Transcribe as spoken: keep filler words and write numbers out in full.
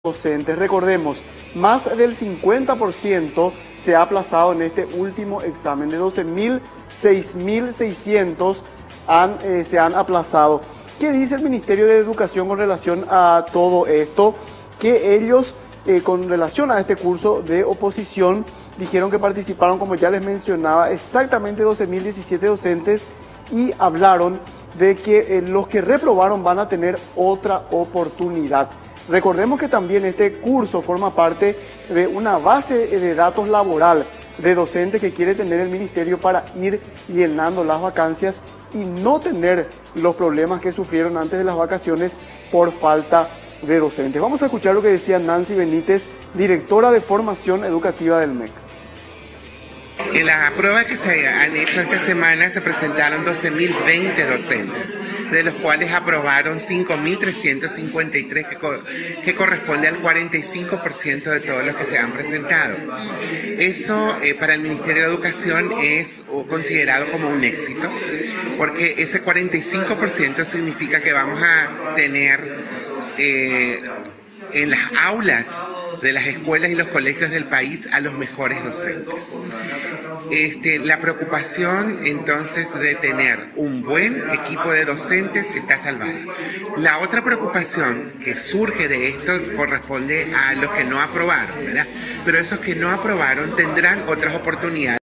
docentes. Recordemos, más del cincuenta por ciento se ha aplazado en este último examen. De doce mil, seis mil seiscientos han, eh, se han aplazado. ¿Qué dice el Ministerio de Educación con relación a todo esto? Que ellos, eh, con relación a este curso de oposición, dijeron que participaron, como ya les mencionaba, exactamente doce mil diecisiete docentes y hablaron de que eh, los que reprobaron van a tener otra oportunidad. Recordemos que también este curso forma parte de una base de datos laboral de docentes que quiere tener el Ministerio para ir llenando las vacancias y no tener los problemas que sufrieron antes de las vacaciones por falta de docentes. Vamos a escuchar lo que decía Nancy Benítez, directora de Formación Educativa del M E C. En las pruebas que se han hecho esta semana se presentaron doce mil veinte docentes, de los cuales aprobaron cinco mil trescientos cincuenta y tres, que, co que corresponde al cuarenta y cinco por ciento de todos los que se han presentado. Eso eh, para el Ministerio de Educación es considerado como un éxito, porque ese cuarenta y cinco por ciento significa que vamos a tener eh, en las aulas de las escuelas y los colegios del país a los mejores docentes. Este, la preocupación entonces de tener un buen equipo de docentes está salvada. La otra preocupación que surge de esto corresponde a los que no aprobaron, ¿verdad? Pero esos que no aprobaron tendrán otras oportunidades.